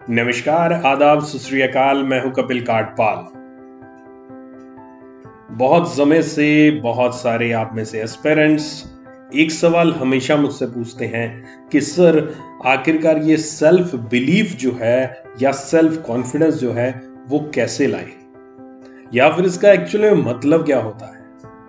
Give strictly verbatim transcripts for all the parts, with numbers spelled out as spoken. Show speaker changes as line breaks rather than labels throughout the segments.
नमस्कार, आदाब, सत श्री अकाल। मैं हूं कपिल काटपाल। बहुत समय से बहुत सारे आप में से एस्पिरेंट्स एक सवाल हमेशा मुझसे पूछते हैं कि सर, आखिरकार ये सेल्फ बिलीफ जो है या सेल्फ कॉन्फिडेंस जो है वो कैसे लाए, या फिर इसका एक्चुअली मतलब क्या होता है।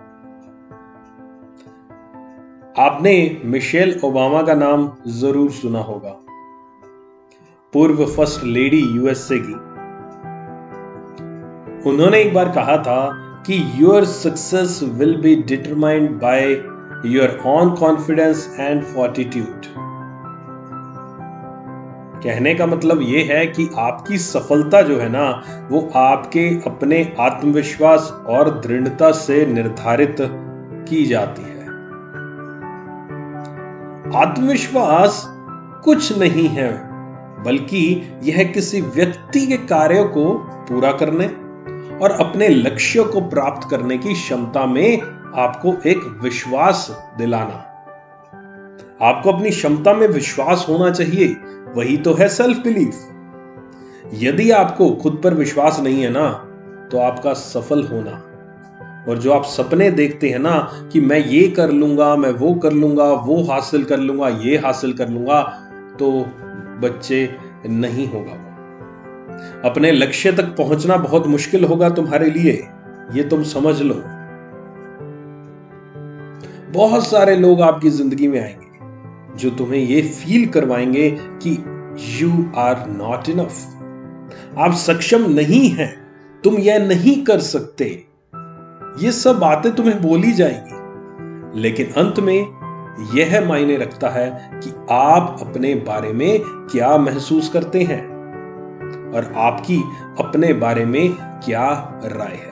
आपने मिशेल ओबामा का नाम जरूर सुना होगा, पूर्व फर्स्ट लेडी यूएसए की। उन्होंने एक बार कहा था कि your success will be determined by your own confidence and fortitude. कहने का मतलब यह है कि आपकी सफलता जो है ना, वो आपके अपने आत्मविश्वास और दृढ़ता से निर्धारित की जाती है। आत्मविश्वास कुछ नहीं है, बल्कि यह किसी व्यक्ति के कार्यों को पूरा करने और अपने लक्ष्यों को प्राप्त करने की क्षमता में आपको एक विश्वास दिलाना। आपको अपनी क्षमता में विश्वास होना चाहिए, वही तो है सेल्फ बिलीफ। यदि आपको खुद पर विश्वास नहीं है ना, तो आपका सफल होना और जो आप सपने देखते हैं ना कि मैं ये कर लूंगा, मैं वो कर लूंगा, वो हासिल कर लूंगा, ये हासिल कर लूंगा, तो बच्चे नहीं होगा। अपने लक्ष्य तक पहुंचना बहुत मुश्किल होगा तुम्हारे लिए, ये तुम समझ लो। बहुत सारे लोग आपकी जिंदगी में आएंगे जो तुम्हें ये फील करवाएंगे कि यू आर नॉट इनफ, आप सक्षम नहीं हैं, तुम यह नहीं कर सकते। ये सब बातें तुम्हें बोली जाएंगी, लेकिन अंत में यह मायने रखता है कि आप अपने बारे में क्या महसूस करते हैं और आपकी अपने बारे में क्या राय है।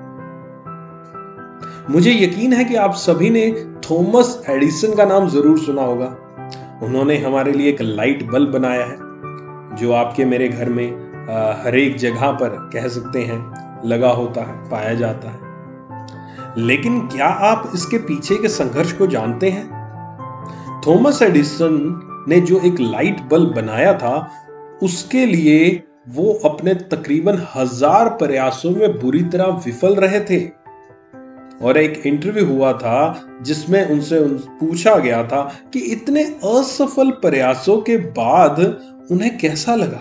मुझे यकीन है कि आप सभी ने थॉमस एडिसन का नाम जरूर सुना होगा। उन्होंने हमारे लिए एक लाइट बल्ब बनाया है, जो आपके मेरे घर में हर एक जगह पर कह सकते हैं लगा होता है, पाया जाता है। लेकिन क्या आप इसके पीछे के संघर्ष को जानते हैं? थॉमस एडिसन ने जो एक लाइट बल्ब बनाया था, उसके लिए वो अपने तकरीबन हजार प्रयासों में बुरी तरह विफल रहे थे। और एक इंटरव्यू हुआ था जिसमें उनसे पूछा गया था कि इतने असफल प्रयासों के बाद उन्हें कैसा लगा।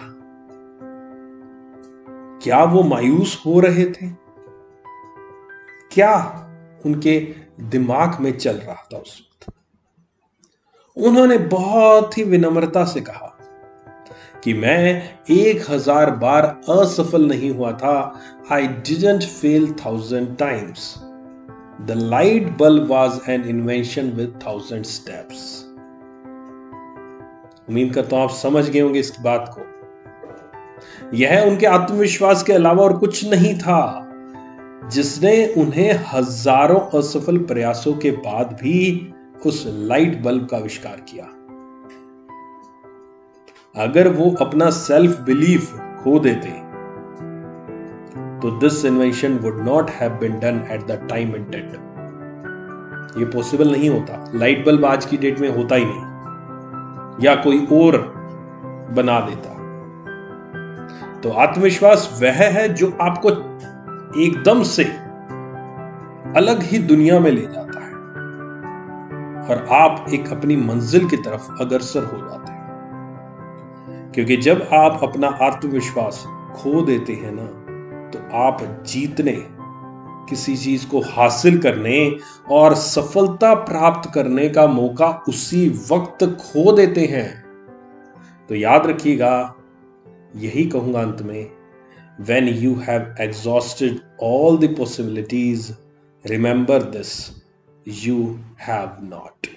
क्या वो मायूस हो रहे थे? क्या उनके दिमाग में चल रहा था उस वक्त? उन्होंने बहुत ही विनम्रता से कहा कि मैं एक हजार बार असफल नहीं हुआ था। I didn't fail thousand times. The light bulb was an invention with thousand steps. उम्मीद करता हूं आप समझ गए होंगे इस बात को। यह उनके आत्मविश्वास के अलावा और कुछ नहीं था जिसने उन्हें हजारों असफल प्रयासों के बाद भी उस लाइट बल्ब का आविष्कार किया। अगर वो अपना सेल्फ बिलीफ खो देते तो this invention would not have been done at the time intended. ये पॉसिबल नहीं होता। लाइट बल्ब आज की डेट में होता ही नहीं, या कोई और बना देता। तो आत्मविश्वास वह है जो आपको एकदम से अलग ही दुनिया में ले जाता है और आप एक अपनी मंजिल की तरफ अग्रसर हो जाते हैं। क्योंकि जब आप अपना आत्मविश्वास खो देते हैं ना, तो आप जीतने, किसी चीज को हासिल करने और सफलता प्राप्त करने का मौका उसी वक्त खो देते हैं। तो याद रखिएगा, यही कहूंगा अंत में, when you have exhausted all the possibilities, remember this: you have not.